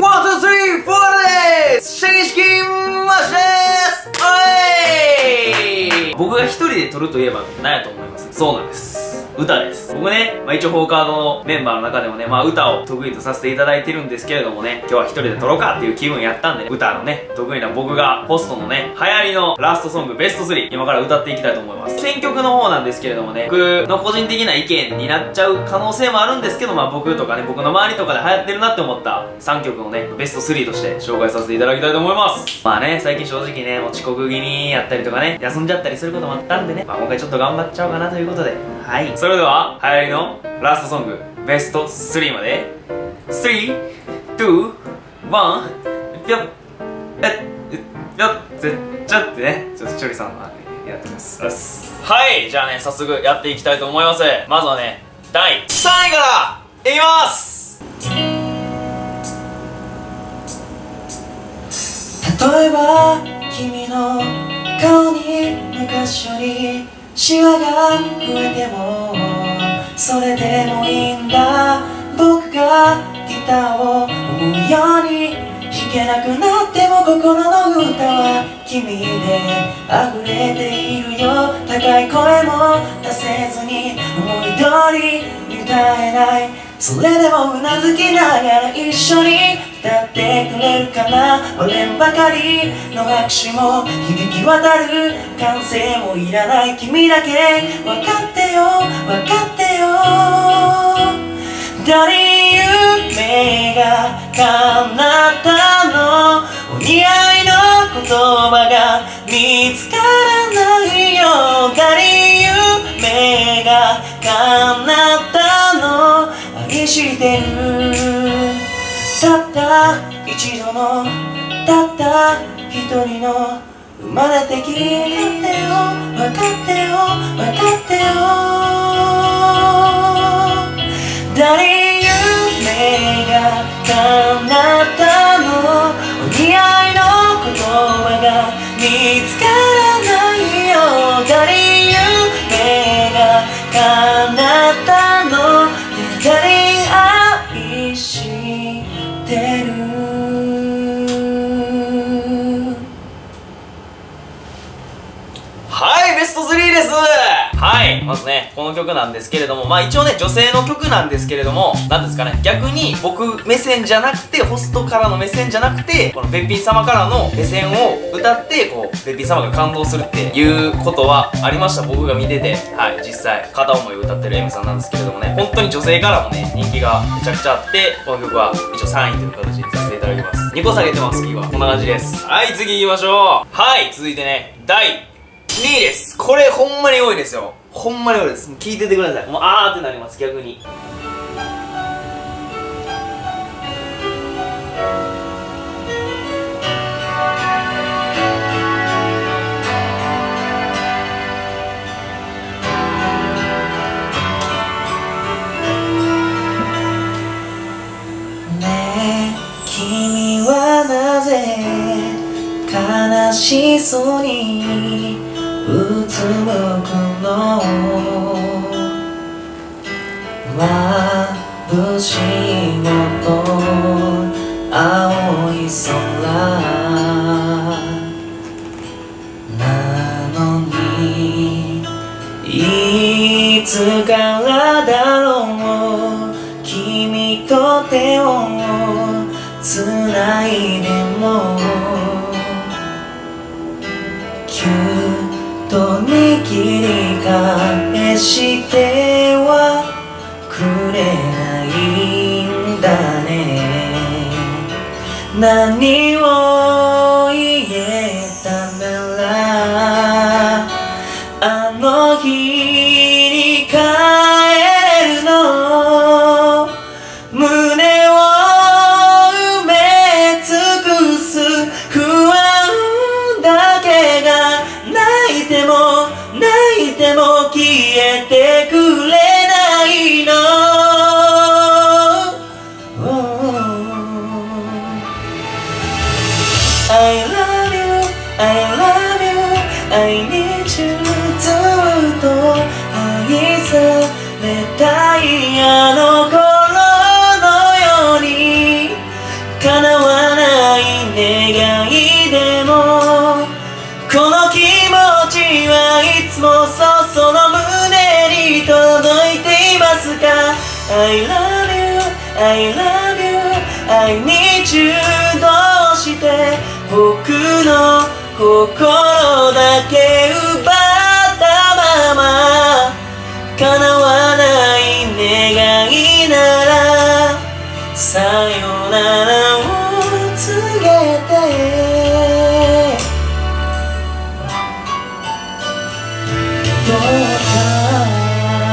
ワン、ツー、スリー、フォーです。シャギシキマッシュです。おい。僕が一人で撮るといえば何やと思います？そうなんです。歌です。僕ね、一応フォーカードのメンバーの中でもね、歌を得意とさせていただいてるんですけれどもね、今日は一人で撮ろうかっていう気分やったんでね、歌のね、得意な僕がホストのね、流行りのラストソングベスト3、今から歌っていきたいと思います。選曲の方なんですけれどもね、僕の個人的な意見になっちゃう可能性もあるんですけど、僕とかね、僕の周りとかで流行ってるなって思った3曲をね、ベスト3として紹介させていただきたいと思います。最近正直ね、もう遅刻気味やったりとかね、休んじゃったりすることもあったんでね、今回ちょっと頑張っちゃおうかなということで、はい。それでは、流行りのラストソング、ベスト3まで、3、2、1、ぴょっ、ぴょっ、ちょってね、ちょっとチョリさんのやってみます。はい、じゃあね、早速やっていきたいと思います。まずはね、第3位からいきます。 例えば君の顔に昔よりシワが増えてもそれでもいいんだ。僕がギターを思うように弾けなくなっても心の歌は君で溢れているよ。高い声も出せずに思い通り歌えない。それでもうなずきながら一緒に歌ってくれるかな。割れんばかりの拍手も響き渡る。歓声もいらない君だけ分かってよ分かってよ。誰夢が叶ったの。お似合いの言葉が見つからないよ。誰夢が叶ったの。愛してる。たった一度のたった一人の生まれてきてよ分かってよ分かってよ。誰夢が叶ったの。お似合いの言葉が見つからないよ。誰夢が叶ったの。誰愛してる。 はい、ベスト3です。はい、まずね、この曲なんですけれども、一応ね、女性の曲なんですけれども、なんですかね、逆に僕目線じゃなくて、ホストからの目線じゃなくて、このべっぴん様からの目線を歌って、べっぴん様が感動するっていうことはありました、僕が見てて。はい、実際、片思いを歌ってる M さんなんですけれどもね、本当に女性からもね、人気がめちゃくちゃあって、この曲は一応3位という形にさせていただきます。2個下げてます、次は。こんな感じです。はい、次行きましょう。はい、続いてね、第2位です。これほんまに多いですよ。ほんまに多いです。もう聞いててください。もうあーってなります、逆に。 ねえ君はなぜ悲しそうにうつむくの。眩しいもの青い空なのにいつからだろう君と手をつないでもぎゅっと握り返してはくれないんだね。何を言えたならあの日に帰れるの。胸を埋め尽くす不安だけが泣いても消えてくれないの。I love you, I love you, I need you ずっと愛されたいあの頃のように叶願いでもこの気持ちはいつもその胸に届いていますか I love you, I love you, I need you どうして僕の心だけ奪ったまま叶わない願いならさよならを告げてどうか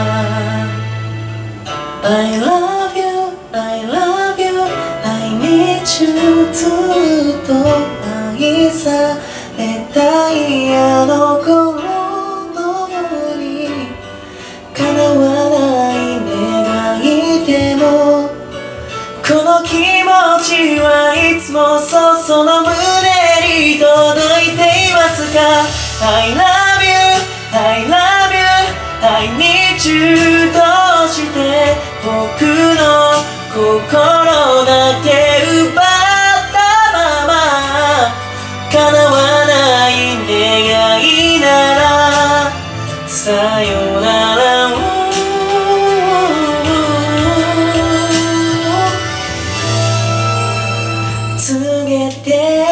I love you, I love you, I need you ずっと愛されたいあの頃のように叶わない願いでもこの気持ちはいつもその胸に届いていますか I love you, I love you, I need you どうして僕の心だけ奪ったまま叶わない願いならさよならを告げて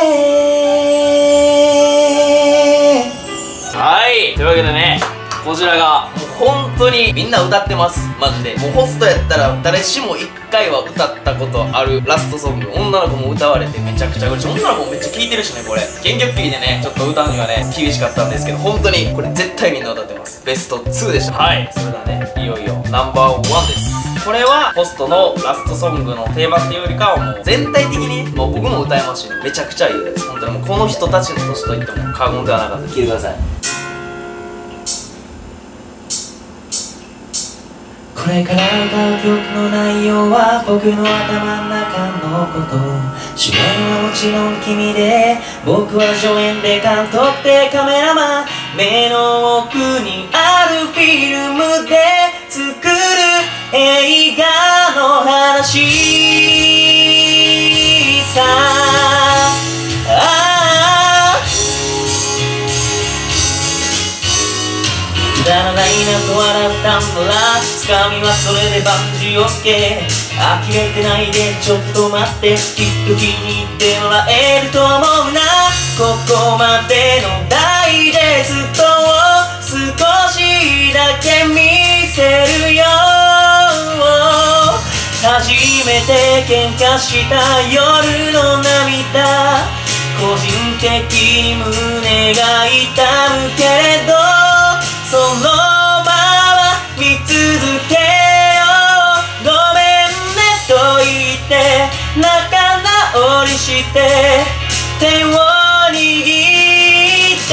はい、というわけでね、こちらがもう本当にみんな歌ってます。マジでもうホストやったら誰しも1回は歌ったことあるラストソング、女の子も歌われてめちゃくちゃ嬉しい。女の子もめっちゃ聴いてるしね。これ原曲聴いてね、ちょっと歌うにはね厳しかったんですけど、本当にこれ絶対みんな歌ってます。ベスト2でした。はい、それではね、いよいよナンバー1です。これはホストのラストソングの定番っていうよりかはもう全体的にもう僕も歌えますし、めちゃくちゃいいです。本当にもうこの人たちの年と言っても過言ではなかった。聴いてください。 これから歌う曲の内容は僕の頭の中のこと主演はもちろん君で僕は助演で監督でカメラマン目の奥にあるフィルムで作る映画の話さくだらないなと笑ったんだらつかみはそれで万事 OK 呆れてないでちょっと待ってきっと気に入ってもらえると思うなここまでのダイジェストを少しだけ見せるよ初めて喧嘩した夜の涙個人的に胸が痛むけれどそのまま見続けようごめんねと言って仲直りして手を握って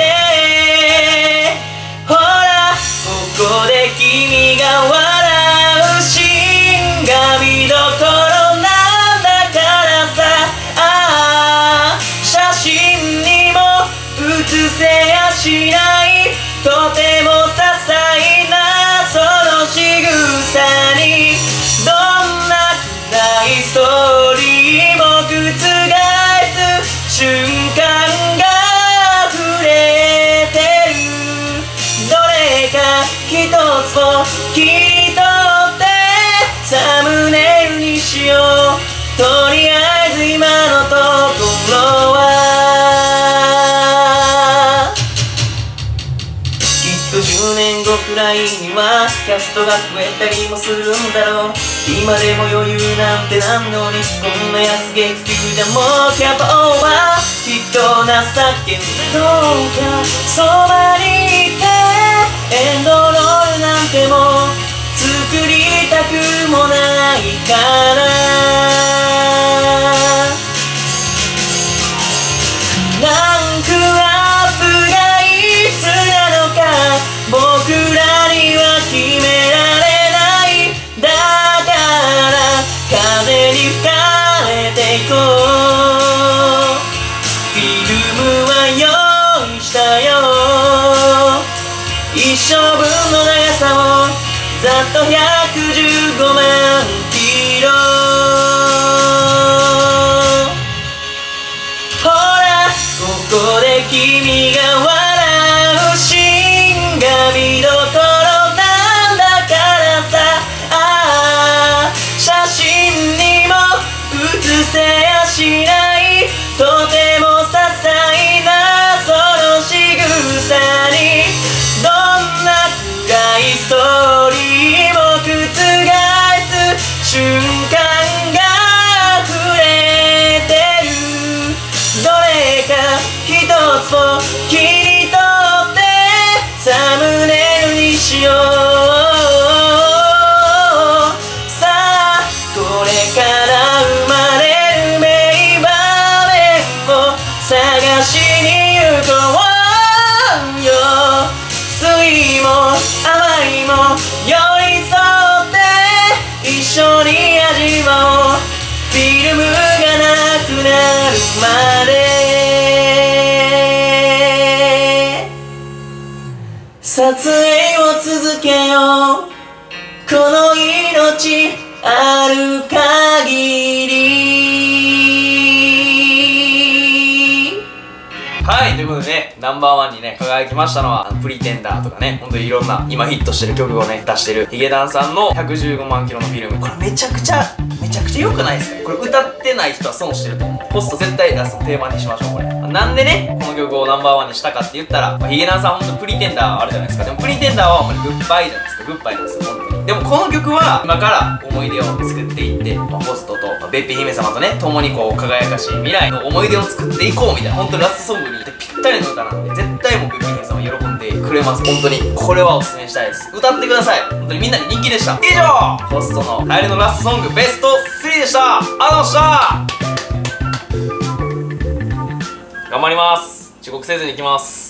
ほらここで君が笑うシーンが見どころなんだからさああ写真にも写せやしないとても些細なその仕草にどんな暗いストーリーも覆す瞬間が溢れてるどれか一つを切り取ってサムネイルにしようとりあえず今のところは10年後くらいにはキャストが増えたりもするんだろう今でも余裕なんてなんのにこんな安月給じゃもうキャパオーバーきっと情けどうかそばにいてエンドロールなんても作りたくもないからランクアップがいつなのか僕らには決められないだから風に吹かれていこうフィルムは用意したよ一生分の長さをざっと115万キロほこで君が笑うシーンが見どころなんだからさ。ああ写真にも写せやしないとても些細なその仕草にどんな暗いストーリーも覆す瞬間が溢れてる。どれか一つを切り取ってサムネイルにしよう。さあこれから生まれる名場面を探しに行こうよ。酸いも甘いも寄り添って一緒に味わおう。フィルムがなくなるまで撮影を続けよう。この命ある限り。はい、ということでね、ナンバーワンにね、輝きましたのは、プリテンダーとかね、ほんとにいろんな、今ヒットしてる曲をね、出してるヒゲダンさんの115万キロのフィルム。これめちゃくちゃ良くないですか？これ歌ってない人は損してると思う。ポスト絶対ラストテーマにしましょう、これ。なんでね、この曲をナンバーワンにしたかって言ったら、ヒゲダンさんほんとプリテンダーあるじゃないですか。でもプリテンダーはほんまにグッバイじゃないですか。グッバイなんですよ、ほんとに。でもこの曲は、今から思い出を作っていって、ポストと、べっぴ姫様とね、共にこう、輝かしい未来の思い出を作っていこうみたいな、ほんとラストソングにぴったりの歌なんで、絶対もうべっぴ姫様喜んでくれます。本当に。これはおすすめしたいです。歌ってください。本当にみんなに人気でした。以上、ポストの流行りのラストソングベスト3でした。ありがとうございました。頑張ります。遅刻せずに行きます。